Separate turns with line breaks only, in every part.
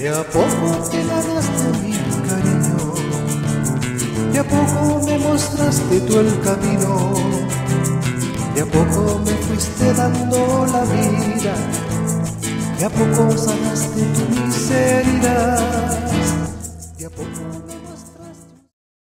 a poco te ganaste mi cariño, de a poco me mostraste tú el camino, de a poco me fuiste dando la vida, de a poco sanaste tu miseria, de a poco me mostraste.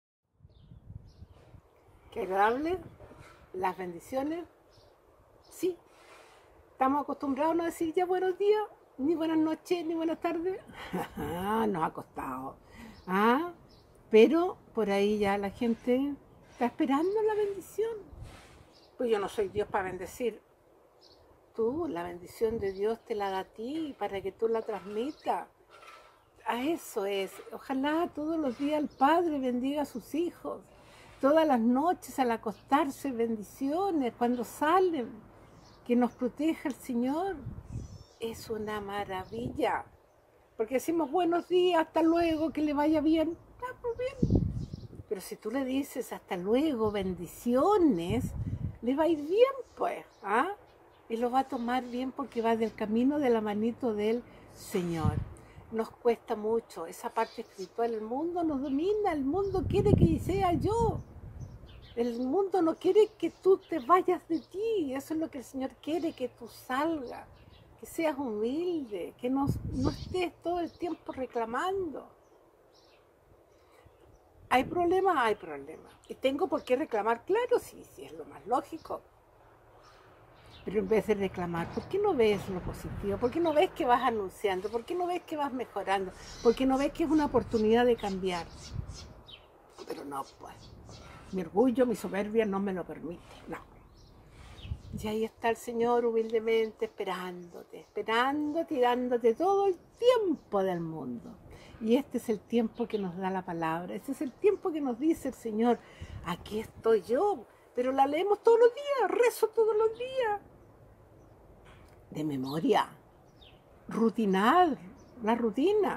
Qué agradable, las bendiciones. Sí, estamos acostumbrados a no decir ya buenos días, ni buenas noches, ni buenas tardes. Nos ha costado. Pero por ahí ya la gente está esperando la bendición. Pues yo no soy Dios para bendecir. Tú, la bendición de Dios te la da a ti para que tú la transmitas. A eso es. Ojalá todos los días el Padre bendiga a sus hijos. Todas las noches al acostarse, bendiciones cuando salen. Que nos proteja el Señor. Es una maravilla. Porque decimos buenos días, hasta luego, que le vaya bien. Está muy bien. Pero si tú le dices hasta luego, bendiciones, le va a ir bien, pues. Y lo va a tomar bien porque va del camino de la manito del Señor. Nos cuesta mucho esa parte espiritual. El mundo nos domina, el mundo quiere que sea yo. El mundo no quiere que tú te vayas de ti. Eso es lo que el Señor quiere, que tú salgas, que seas humilde, que no estés todo el tiempo reclamando. ¿Hay problemas? Hay problemas. ¿Y tengo por qué reclamar? Claro, sí, es lo más lógico. Pero en vez de reclamar, ¿por qué no ves lo positivo? ¿Por qué no ves que vas anunciando? ¿Por qué no ves que vas mejorando? ¿Por qué no ves que es una oportunidad de cambiar? Pero no, pues. Mi orgullo, mi soberbia no me lo permite, no. Y ahí está el Señor humildemente esperándote y dándote todo el tiempo del mundo. Y este es el tiempo que nos da la palabra, este es el tiempo que nos dice el Señor, aquí estoy yo, pero la leemos todos los días, rezo todos los días. De memoria, rutinar, la rutina.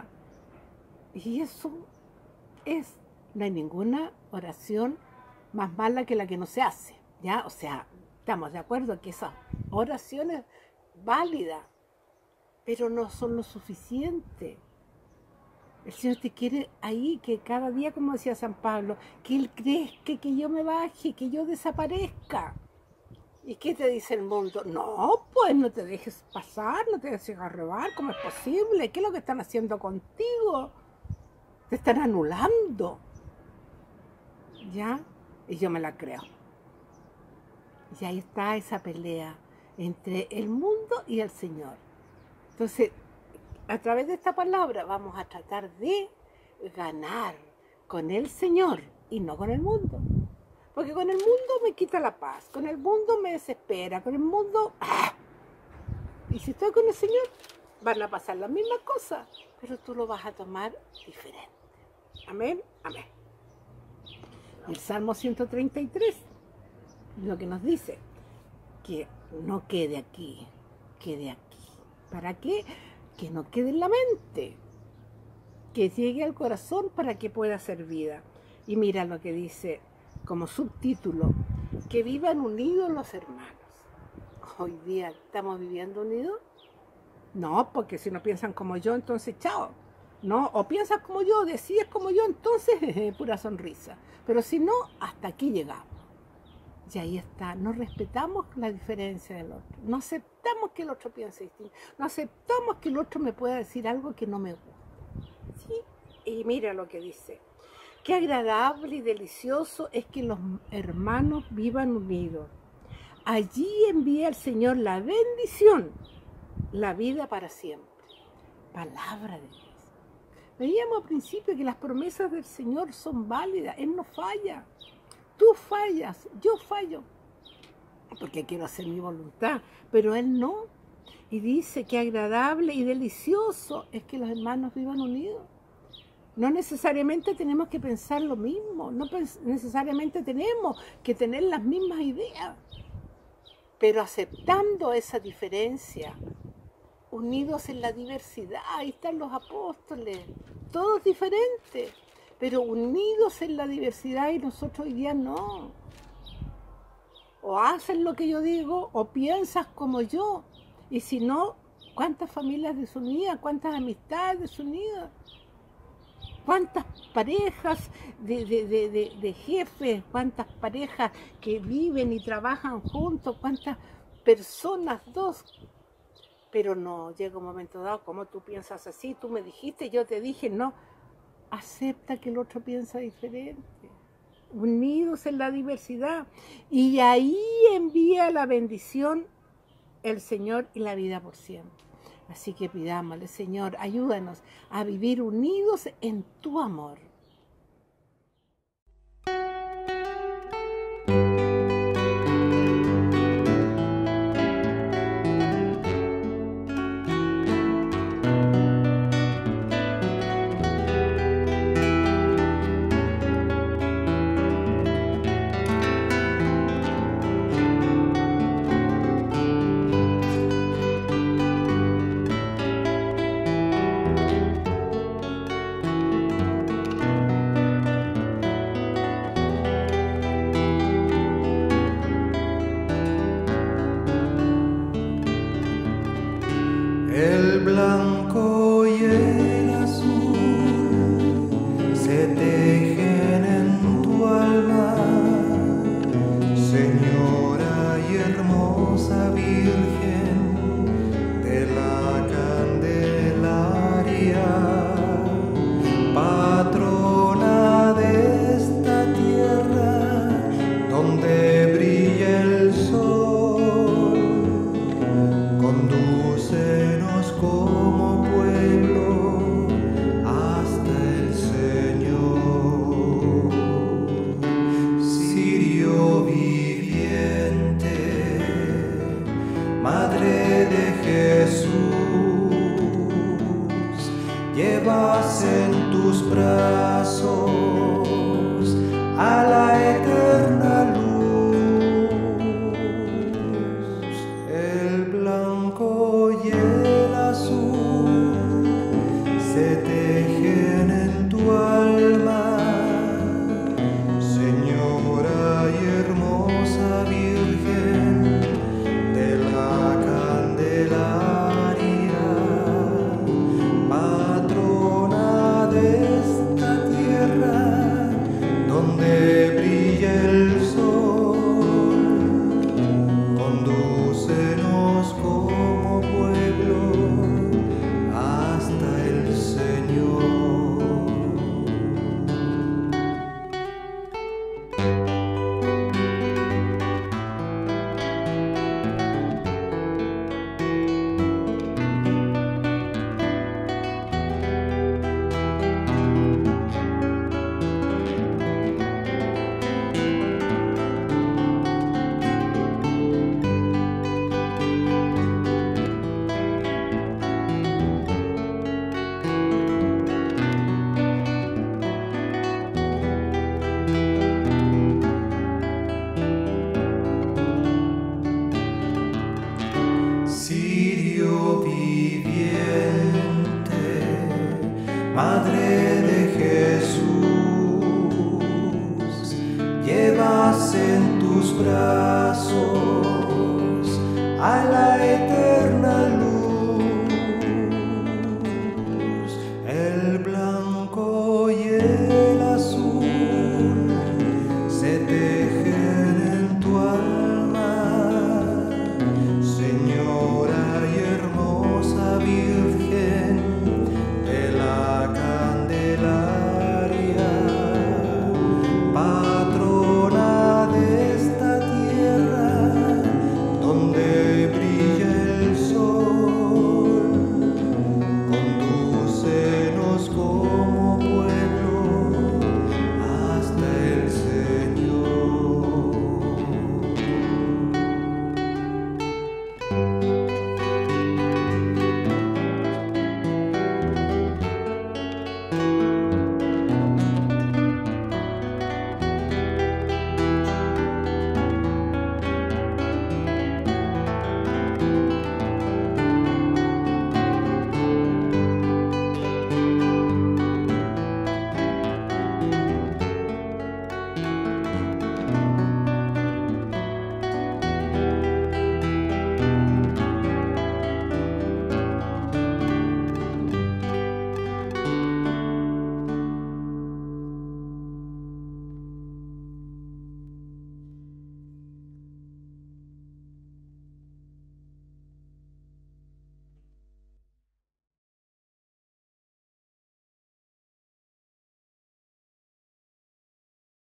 Y eso es, no hay ninguna oración más mala que la que no se hace, ¿ya? O sea, estamos de acuerdo que esas oraciones válidas, pero no son lo suficiente. El Señor te quiere ahí, que cada día, como decía San Pablo, que Él crezca, que yo me baje, que yo desaparezca. ¿Y qué te dice el mundo? No, pues no te dejes pasar, no te dejes arrebar, ¿cómo es posible? ¿Qué es lo que están haciendo contigo? Te están anulando, ¿ya? Y yo me la creo. Y ahí está esa pelea entre el mundo y el Señor. Entonces, a través de esta palabra vamos a tratar de ganar con el Señor y no con el mundo. Porque con el mundo me quita la paz, con el mundo me desespera, con el mundo... Y si estoy con el Señor, van a pasar las mismas cosas, pero tú lo vas a tomar diferente. Amén, amén. El Salmo 133, lo que nos dice, que no quede aquí, quede aquí. ¿Para qué? Que no quede en la mente, que llegue al corazón para que pueda ser vida. Y mira lo que dice como subtítulo, que vivan unidos los hermanos. Hoy día, ¿estamos viviendo unidos? No, porque si no piensan como yo, entonces chao. No, o piensas como yo, decides como yo, entonces pura sonrisa. Pero si no, hasta aquí llegamos. Y ahí está, no respetamos la diferencia del otro. No aceptamos que el otro piense distinto. No aceptamos que el otro me pueda decir algo que no me gusta. ¿Sí? Y mira lo que dice. Qué agradable y delicioso es que los hermanos vivan unidos. Allí envía el Señor la bendición, la vida para siempre. Palabra de Dios. Veíamos al principio que las promesas del Señor son válidas, Él no falla. Tú fallas, yo fallo, porque quiero hacer mi voluntad, pero Él no. Y dice que agradable y delicioso es que los hermanos vivan unidos. No necesariamente tenemos que pensar lo mismo, no necesariamente tenemos que tener las mismas ideas, pero aceptando esa diferencia, unidos en la diversidad, ahí están los apóstoles, todos diferentes, pero unidos en la diversidad, y nosotros hoy día no. O haces lo que yo digo, o piensas como yo, y si no, ¿Cuántas familias desunidas? ¿Cuántas amistades desunidas? ¿Cuántas parejas de jefes? ¿Cuántas parejas que viven y trabajan juntos? ¿Cuántas personas, dos? Pero no, llega un momento dado, como tú piensas así, tú me dijiste, yo te dije, no. Acepta que el otro piensa diferente. Unidos en la diversidad. Y ahí envía la bendición el Señor y la vida por siempre. Así que pidámosle, Señor, ayúdanos a vivir unidos en tu amor.
El blanco y el azul se tejen en tu alma, Señora y hermosa Virgen de la Candelaria, patrona de esta tierra donde brilla el sol. Condúcenos como pueblo hasta el Señor. Cirio viviente, Madre de Jesús, llevas en tus brazos a la eterna luz. El blanco y el azul se tejen en tu alma, Señora y hermosa Virgen de la Candelaria, patrona de esta tierra donde brilla el sol. Condúcenos como pueblo hasta el Señor. Cirio viviente, Madre de Jesús, llevas en tus brazos a la